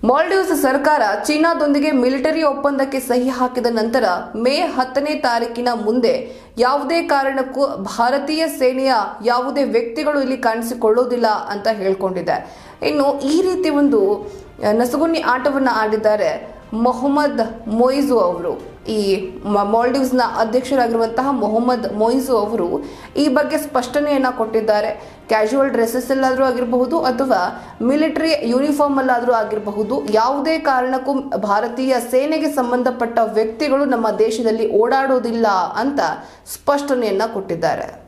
ಮಾಲ್ಡೀವ್ಸ್ ಸರ್ಕಾರ ಚೀನಾದೊಂದಿಗೆ ಮಿಲಿಟರಿ ಒಪ್ಪಂದಕ್ಕೆ ಸಹಿ ಹಾಕಿದ ನಂತರ ಮೇ 10ನೇ ತಾರೀಕಿನ ಮುಂದೆ ಯಾವುದೇ ಕಾರಣಕ್ಕೂ ಭಾರತೀಯ ಸೇನೆಯ ಯಾವುದೇ ವ್ಯಕ್ತಿಗಳು ಇಲ್ಲಿ ಕಾಣಿಸಿಕೊಳ್ಳೋದಿಲ್ಲ ಅಂತ ಹೇಳ್ಕೊಂಡಿದೆ. ಇನ್ನು ಈ ರೀತಿ ಒಂದು ನಸುಗುನ್ನಿ ಆಟವನ್ನ ಆಡಿದ್ದಾರೆ ಮೊಹಮ್ಮದ್ ಮೊಯಿಜು ಅವರು. ಈ ಮಾಲ್ಡೀವ್ಸ್ನ ಅಧ್ಯಕ್ಷರಾಗಿರುವಂತಹ ಮೊಹಮ್ಮದ್ ಮೊಯಿಜು ಅವರು ಈ ಬಗ್ಗೆ ಸ್ಪಷ್ಟನೆಯನ್ನ ಕೊಟ್ಟಿದ್ದಾರೆ. ಕ್ಯಾಶುವಲ್ ಡ್ರೆಸ್ಸಸ್ ಅಲ್ಲಾದ್ರೂ ಆಗಿರಬಹುದು ಅಥವಾ ಮಿಲಿಟರಿ ಯೂನಿಫಾರ್ಮ್ ಅಲ್ಲಾದ್ರೂ ಆಗಿರಬಹುದು, ಯಾವುದೇ ಕಾರಣಕ್ಕೂ ಭಾರತೀಯ ಸೇನೆಗೆ ಸಂಬಂಧಪಟ್ಟ ವ್ಯಕ್ತಿಗಳು ನಮ್ಮ ದೇಶದಲ್ಲಿ ಓಡಾಡೋದಿಲ್ಲ ಅಂತ ಸ್ಪಷ್ಟನೆಯನ್ನ ಕೊಟ್ಟಿದ್ದಾರೆ.